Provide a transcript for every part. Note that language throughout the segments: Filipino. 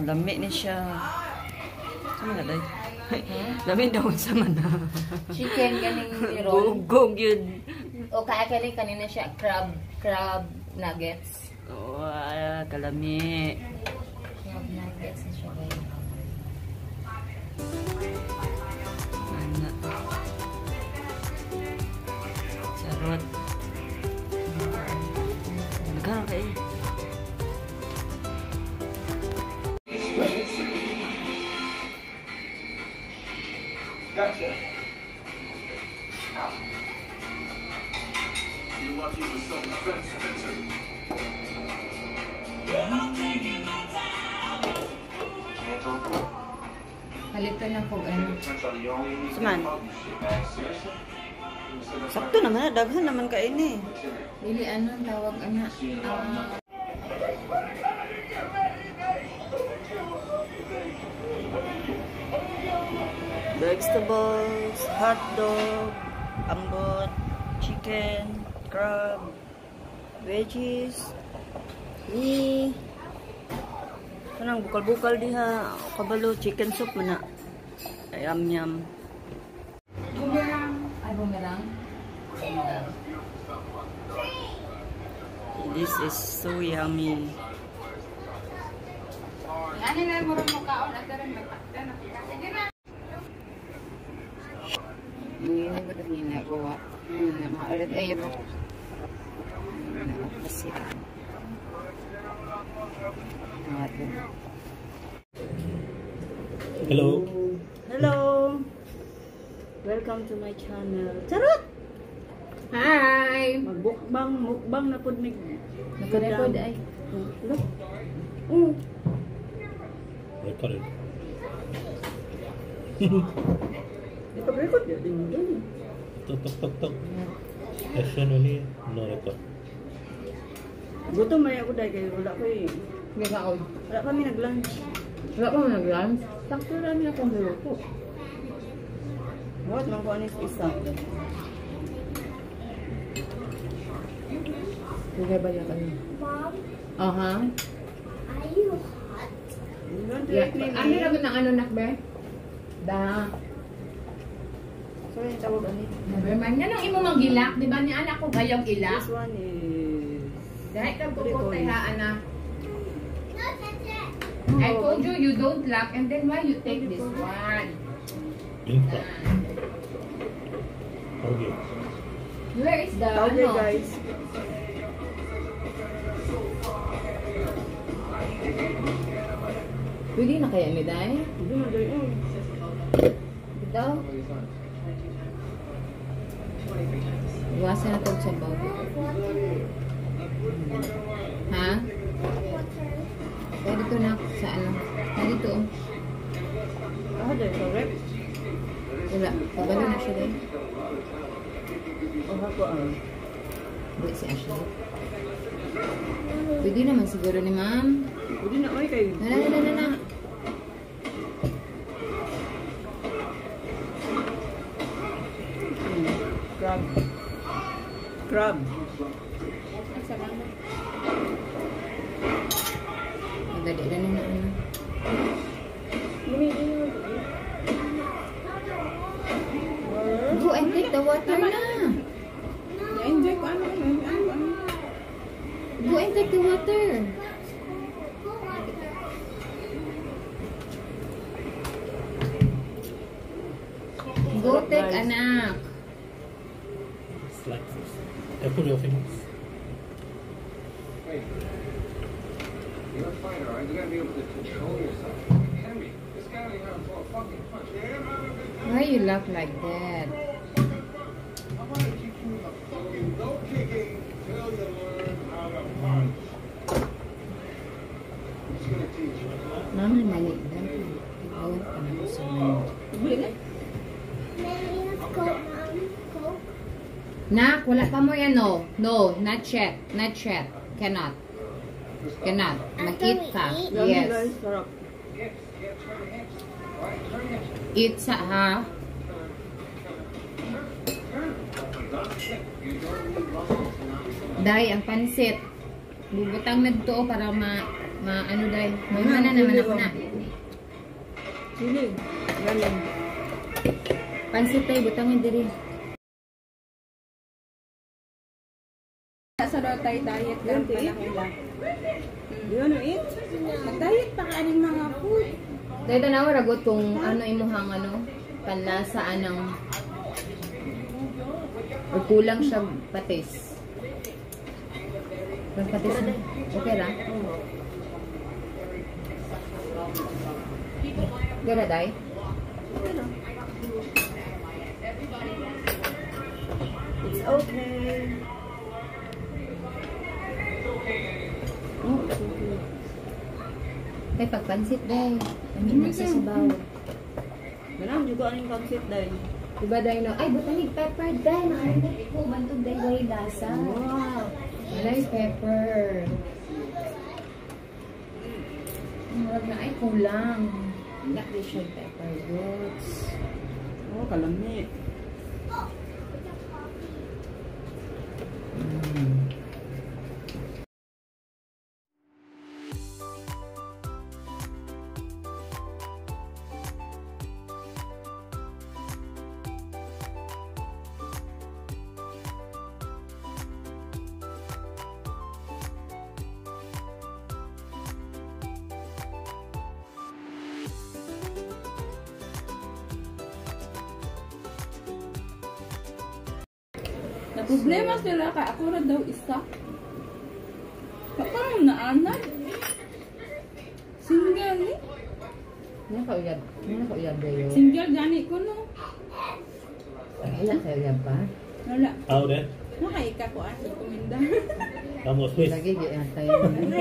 Lami ni siya. Sama na day. Lami daw sa mana. Chicken ganing roll. Bugog yun. O kaya kanina siya crab nuggets. Oh, kalami. Crab nuggets na siya guys. Ano? Sarot. Nagkano kayo? Gotcha. You lucky with so expensive. Halitan na po ano. Saman. Sakto naman, daghan naman ka ini. Dili ano tawag ana. Vegetables, hot dog, ambot, chicken, crab, veggies, kanang bukal-bukal diha, kabalo, chicken soup mana. Yum. Bumerang. Ay bumerang. This is so yummy. Ano na mo ron kaon at ron magtakda na. Sige na. Ini ba din na gawa? Na maalit ay mo. Kasi. Hello. Hello. Welcome to my channel. Charot. Hi. Mukbang na pud mig. Naka-record ay. Look. Record. Record ya din. Tok. Action only, no record. Gutom may ako dahil kayo wala ko eh. Nagaon. Wala kami nag-lunch. Wala pa mo nag-lunch. Sakto lang niya kung luto. What man ko anis isa. Sige ba yan ano? Mom, Aha. are you hot? Yeah. Ano na ng ano nakbe? Da. Sorry, tawag ani. Never mind. Yan ang imo magilak. Di ba ni anak ko gayong ilak? This one is... Dahil ka puputay ha anak. No, that's it. I told you you don't lock and then why you take this one? Info. Okay. Where is the Okay ano? guys. Pwede na kaya ni Day? Hindi man doon. Dito? Iwasan na tawag sa bawah. Ha? Kaya dito na sa ano? Dito oh. Ah, dahil correct. Wala. Pabalo na siya din. Oh, ako ang... Wait si Ashley. Pwede naman siguro ni ma'am. Hindi na, oy kayo. Na. Crab. Dali na ano. Go and take the water na. Na-enjoy ko ano. Go and take the water. Go take anak. It's like this. Careful your fingers. Wait. You're a fighter, right? You gotta be able to control yourself. Henry, this guy only had him for a fucking punch. Why you laugh like that? I want to teach you the fucking no kicking till you learn how to punch. He's gonna teach you. Mama mali na. Ibawan ka na sa mga. Maybe let's go, Mom. Coke. Nak, wala pa mo yan, no. No, not yet. Not yet. Cannot. Cannot. Mag-eat ka. Yummy Yes. guys, sarap. Eat sa, ha? Day, ang pansit. Bubutang na dito para Ano dahil? Mana naman ako na. Sili. Galing. Pansit tayo, butangin diri. Sa daw tayo diet lang pala nila. You wanna eat? Mag-diet pa ka rin mga food. Dahil tanawa ragot kung ano imuhang panlasaan ng o kulang siya patis. Pero patis na. Okay ra? Gara day? It's okay. Oh, it's okay. Kay pagpansit day. Amin na sa sabaw. Manang juga ang pansit dahil. Diba day no? Ay, butanig pepper day. Nakarinig ko. Bantog day way lasa. Wow. Walay pepper. Murag na ay kulang. Not this should pepper roots. Oh, kalami. Na problema sila ka ako ra daw isa. Paano na anak? Single ni? Nakauyab dayo. Single gani ko no. Wala kayo uyab pa? Wala. How then? Nakaika ko ang rekomenda. Vamos, Luis. Lagi yan tayo.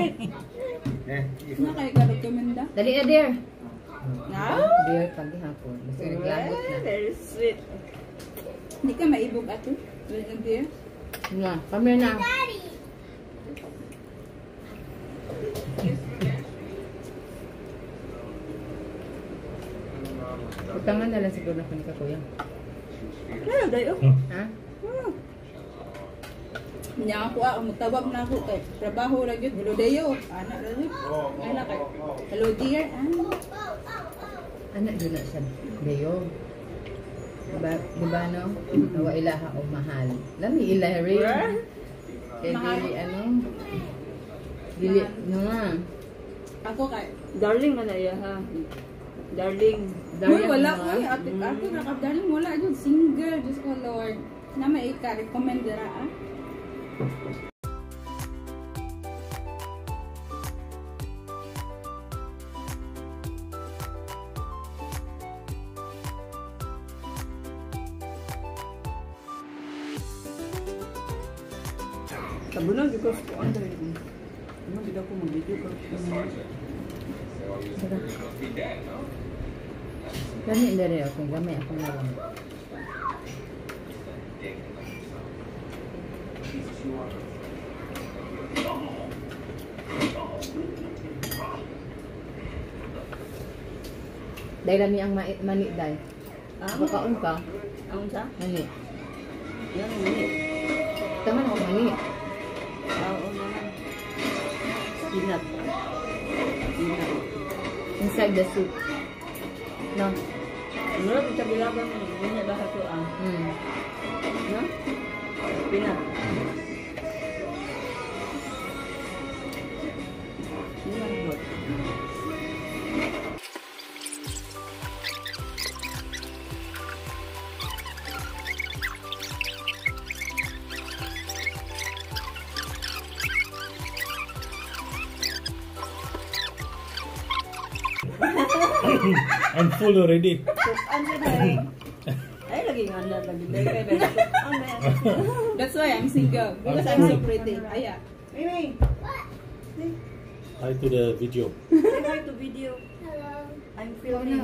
Nakaika rekomenda. Dali na dear. Now, Dear paghihapon. Basta naglagot na. Very sweet. hindi ka maibog ato. Dear. Nga, kami na. Utangan na lang siguro na ka kuya. Ano dahil? Ha? Nya ako mutawag na ako kay trabaho ra gyud hello dayo. Anak ra gyud. Anak kay. Hello dear. Anak doon na siya. Dayo. Diba no? Nawa ilaha o mahal. Lami ilaha rin. Kaya Mahal. dili dili, no nga. Ako kay Darling man na iya ha. Darling. Uy, wala mo, uy, ate nakabdaling wala yun, single, Diyos ko Lord. Na may ika-recommend dira ah. Tabunan because ko ang dahil. Ano tidak ko mag-video ka. Gami na rin ako. Gami ako na lang. Dahil lami ang mani dahil. Bakaon ka. Ang sa? Mani. Yan ni. Taman ako mani. Oo naman. Peanut. Peanut. Inside the soup. No? Mula kita bilaban niya lahat to ah. No? Peanut. Peanut. I'm full already. Ano dahil? Ay, lagi nga na lagi. Dahil kay That's why I'm single. Because I'm so pretty. Aya. Mimi, Hi to the video. say hi to video. Hello. I'm filming.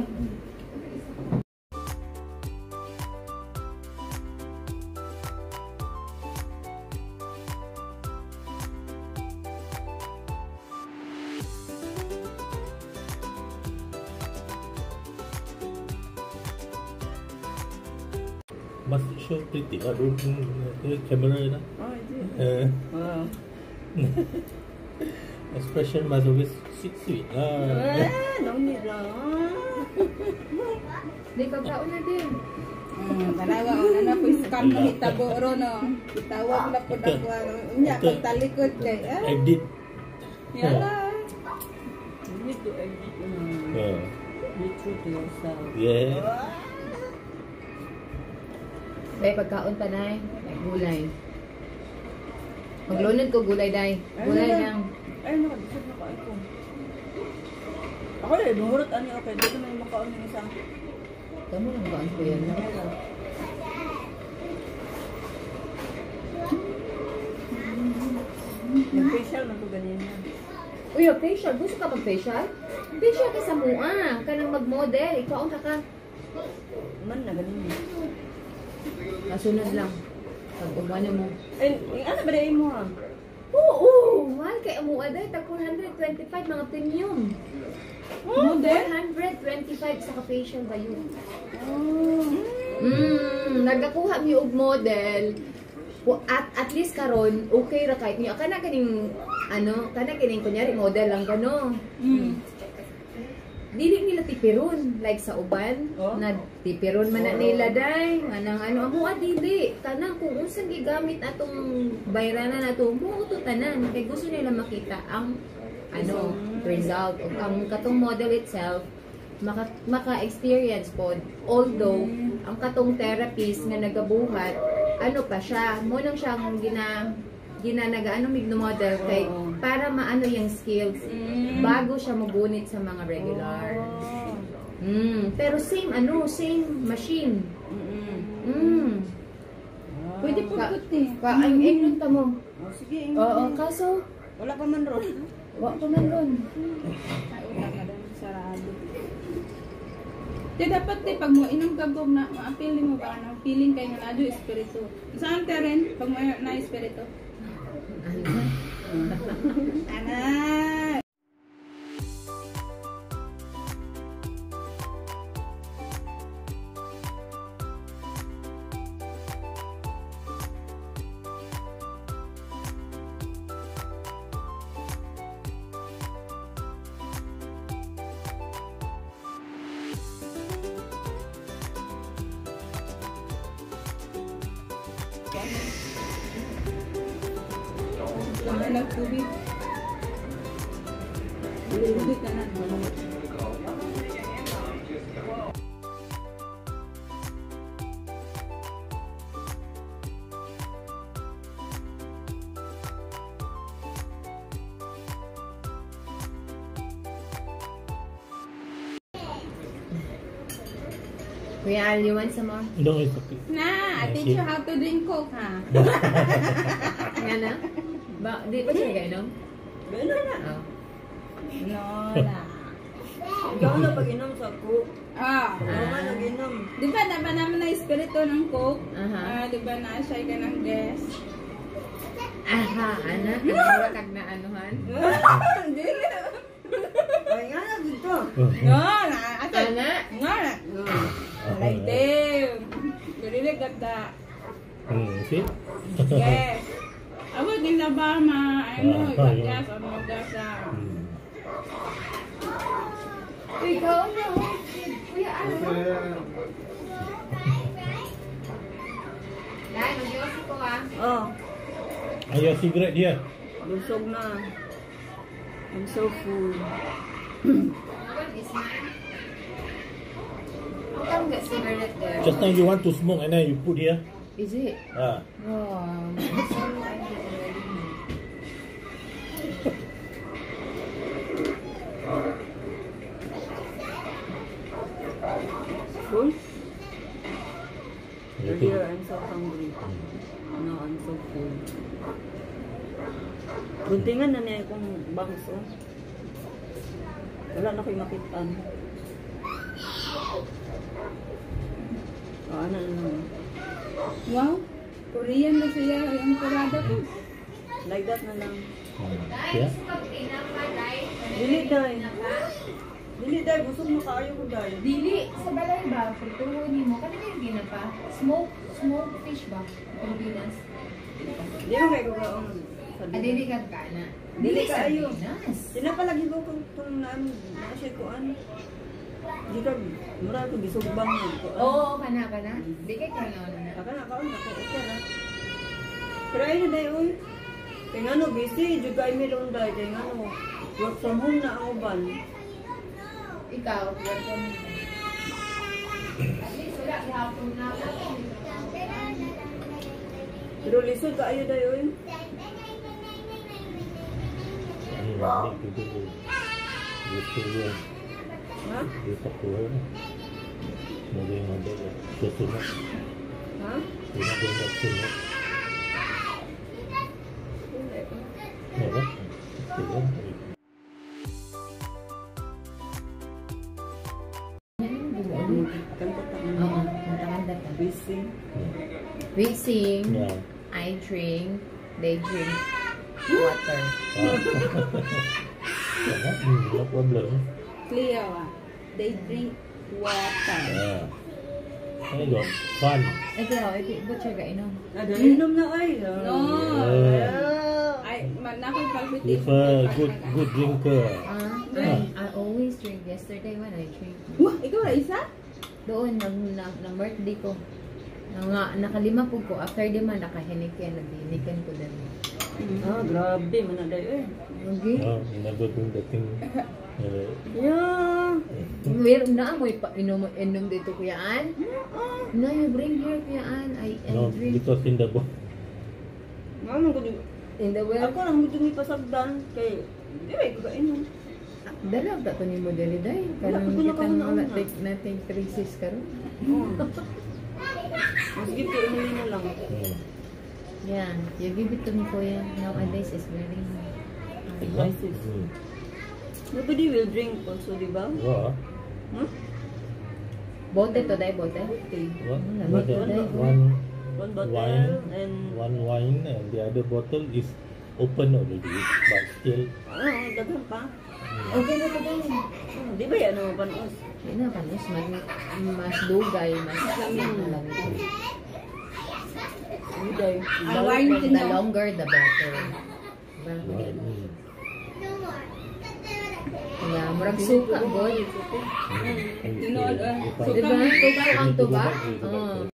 Must show pretty. Camera na. Oh, is it? Uh, Wow. Expression must always sweet lah. No need lah. Di pagkaon na din. Tanawa ko na po scam mo hitabo ro no. Itawag na po ako. Unya pagtalikod kay. Edit. Yala. You need to edit. Be true to yourself. Yeah. Day pagkaon pa nay, gulay. Maglunod ko gulay day. Gulay lang. Ay, nakabisod na kain ko. Ako rin, bumurot ani okay. Dito na yung makaon ng isang. Kamu lang ba ko yan? Yung facial man ko ganyan yan. Uy, facial. Gusto ka mag-facial? Facial ka sa mua. Kanang mag-model. Ikaw ka ka. Man na ganyan yan. Kasunod lang. Pag-umano mo. Eh, ano ba dahil mo ha? Oo! Mahal kay mua day. Tag 425 mga premium. Model? 425 sa ka-facial ba yun? Nagakuha mi og model. At least karon okay ra kahit niya kana kaning kunyari model lang kano. Dili nila tipiron like sa uban na tipiron man na nila day manang amo dili kanang kung unsang gigamit atong bayranan nato mo to tanan kay gusto nila makita ang result ug ang katong model itself maka-experience pod although ang katong therapist nga nagabuhat pa siya mo nang siyang nagaano migno model kay para maano yung skills bago siya magunit sa mga regular. Pero same machine. Pwede po puti. Ang engnon ta mo. Sige. Oo, kaso Wala pa man ron. wa pa man ron. Ay, utang na daw sarado. Di dapat pag mo inom gagog na ma-appeal mo ba ano feeling kay nga nado espiritu. Saan ka rin pag mo na espiritu? Ana. Ano lang tubig? Tubig na na. Kuya Al, you want some more? No, it's okay. Na, I teach you how to drink Coke ha. Nga na? Di ba siya gainom? Gano'n na. Oh. No na. Ikaw na pag-inom sa cook. Ah. Ako nga nag-inom. Di ba naman na espiritu ng Coke? Aha. Di ba na siya ka ng guest? Aha, anak. Ang kag na anuhan. Hindi. Ay nga na dito. No na. Anak. Nga na. Like them. Garinig ganda. See? Yes. Abot din na ba gas o gas na. Ikaw na. Kuya Al. Dai, mag-iwas ko ah. Oh, Ayah cigarette dia. busog na. I'm so full. What is mine? How come got cigarette there? Just now you want to smoke and then you put here. Is it? Ah. Wow. Sorry, I did already. Full? You Earlier, think- I'm so hungry. No, I'm so full. Buntingan na niya akong bangs, oh. Wala na ko'y makitaan. Oh, ano na lang. Wow. Korean na siya. Yung kurada ko. Like that na lang. Yeah. Dili, day. Dili, day. Busog mo kaayo ko, day. Dili, sa balay ba? Pagtuho ni mo. Kanina yung gina pa? Smoke fish ba? Pilipinas. Di ko kayo kaon sa sa Adili ka na. Dili sa kaayo. Pinas. Sila palagi ko kung siya ko ano. Di ka, mura ko gisugbang mo. Oo, kana. Di kay kaya na. Aka na kaon ako okay na. Pero ayun na dayon. Kaya nga no, busy. Diyo kayo meron dahil. Kaya nga no, work from home na ang uban. Ikaw, welcome. At least wala gihapon na ako. Pero lisod ka ayo dayon. Ini balik itu gitu ya. Ha? Kita keluar. Mungkin ada sesuatu. Ha? Ini ada sesuatu. Ya kan? Tidak. Oo, matanda ka. Busy. We sing, Ya. I drink, they drink water. Jangan, no problem. Clear ah. They drink water. Ya. Ini go fun. Ikaw, ba't siya gainom? Inom na ay. No. Yeah. Ay, nakoy palpitin. If a good drinker. I always drink. Yesterday when I drink. Wah, ikaw ra isa? Doon, nang birthday ko. Nakalima po ko. After di man, nakahinikin. Naghinikin ko din. Ah, grabe man na dayon. Okay. Never do the thing. Yeah. Meron na ako inom dito kuyaan. No, you bring here kuyaan. I No, drink because in the book. Ano ko di in the well. ako lang mo pasagdan kay dire ko kainom. Dalag ta to ni mo dili day. Wala, Kanang wala kitang ka wala na. take nating crisis karon. Mas gid ko inumin mo lang. Yeah, you give it to me kuya. Nowadays is very Crisis. Nobody will drink also, di ba? What? Hmm? bote to day bote. Okay. What? One One bottle wine, and one wine, and the other bottle is open already, but still. daghan pa. Okay na to day. Di ba yan ang panos? Di na panos mas dugay, mas lang. Uday. Ang wine The tinaw. longer the better. Mm. Yeah, murag suka god. Tinood, If I- suka. Diba? Tuba ang tuba. Suka.